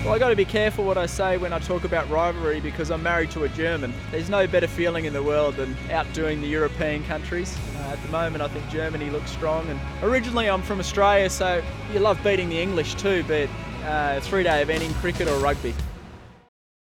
Well, I got to be careful what I say when I talk about rivalry because I'm married to a German. There's no better feeling in the world than outdoing the European countries. At the moment, I think Germany looks strong. And originally, I'm from Australia, so you love beating the English too, be it a 3-day event in cricket or rugby.